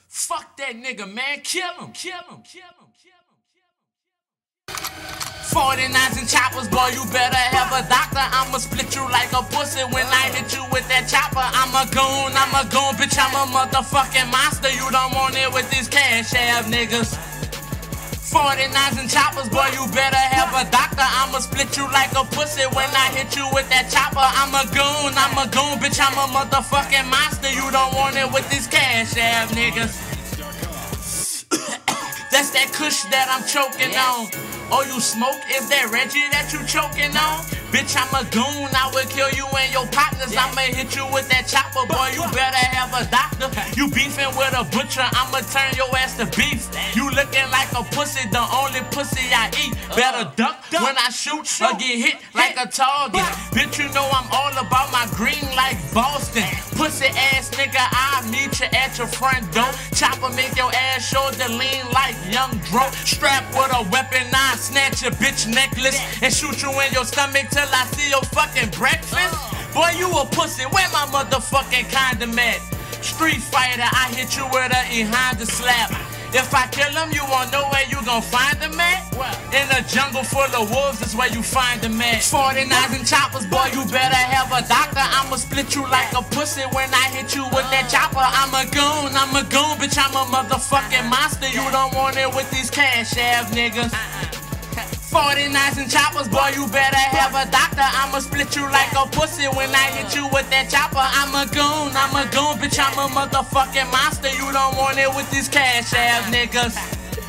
Fuck that nigga, man. Kill him. 49s and choppers, boy, you better have a doctor. I'ma split you like a pussy when I hit you with that chopper. I'm a goon, bitch, I'm a motherfucking monster. You don't want it with these cash ass niggas. 49s and choppers, boy, you better have a doctor. I'ma split you like a pussy when I hit you with that chopper. I'm a goon, bitch, I'm a motherfucking monster. You don't want it with these cash ass niggas. That's that kush that I'm choking on. Oh, you smoke? Is that Reggie that you choking on? Bitch, I'm a goon, I will kill you and your partners. I'ma hit you with that chopper, boy, you better have a doctor. You beefing with a butcher, I'ma turn your ass to beef. You looking like a pussy, the only pussy I eat. Better duck when I shoot or get hit like a target. Bitch, you know I'm all about my green like Boston. Pussy ass nigga, I'll meet you at your front door. Chopper make your ass shoulder lean like Young Dro. Strap with a weapon, I snatch your bitch necklace and shoot you in your stomach till I see your fucking breakfast. Boy, you a pussy, where my motherfucking condom at? Street fighter, I hit you with a E-Honda slap. If I kill him, you won't know where you gon' find him at? In a jungle full of wolves is where you find him at. 49s and choppers, boy, you better have a doctor. I'ma split you like a pussy when I hit you with that chopper. I'm a goon, bitch, I'm a motherfucking monster. You don't want it with these cash ass niggas. 49s and choppers, boy, you better have a doctor. I'ma split you like a pussy when I hit you with that chopper. I'm a goon, bitch, I'm a motherfucking monster. You don't want it with these cash ass niggas.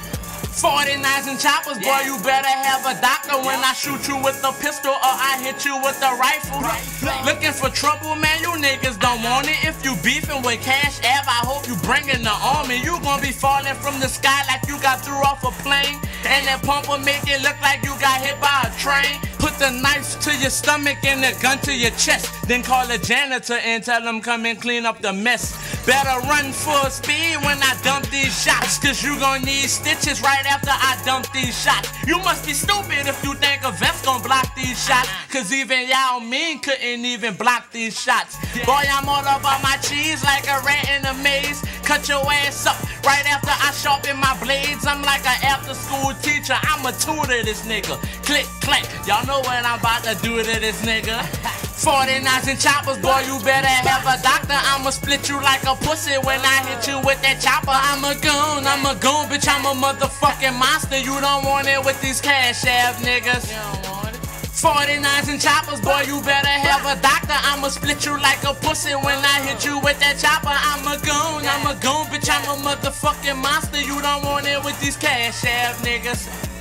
49s and choppers, boy, you better have a doctor when I shoot you with a pistol or I hit you with a rifle. Looking for trouble, man, you niggas don't want it. If you beefing with Cash Ave, I hope you bringing the army. You gon' be falling from the sky like you got threw off a plane. And that pumper make it look like you got hit by a train. Put the knife to your stomach and the gun to your chest. Then call the janitor and tell him come and clean up the mess. Better run full speed when I dump these shots, cause you gon' need stitches right after I dump these shots. You must be stupid if you think a vest gon' block these shots, cause even Yao Ming couldn't even block these shots. Boy, I'm all about my cheese like a rat in a maze. Cut your ass up right after I sharpen my blades. I'm like an after school teacher, I'm a tutor this nigga. Click, clack, y'all know what I'm about to do to this nigga. 49s and choppers, boy, you better have a doctor. I'ma split you like a pussy when I hit you with that chopper. I'm a goon, bitch, I'm a motherfucking monster. You don't want it with these cash ass niggas. 49s and choppers, boy, you better have a doctor. I'ma split you like a pussy when I hit you with that chopper. I'm a goon, bitch, I'm a motherfucking monster. You don't want it with these cash ass niggas.